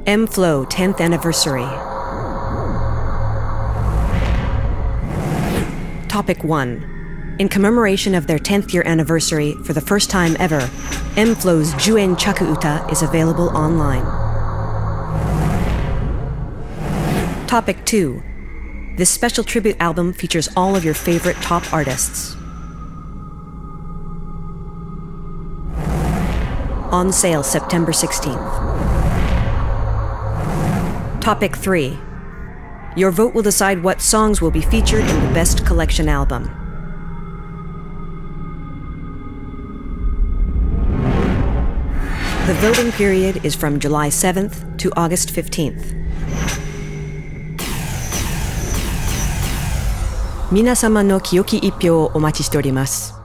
m-flo 10th anniversary. Topic 1. In commemoration of their 10th year anniversary, for the first time ever, m-flo's Juen Chaku Uta is available online. Topic 2. This special tribute album features all of your favorite top artists. On sale September 16th. Topic 3. Your vote will decide what songs will be featured in the Best Collection album. The voting period is from July 7th to August 15th. 皆様の清き一票をお待ちしております。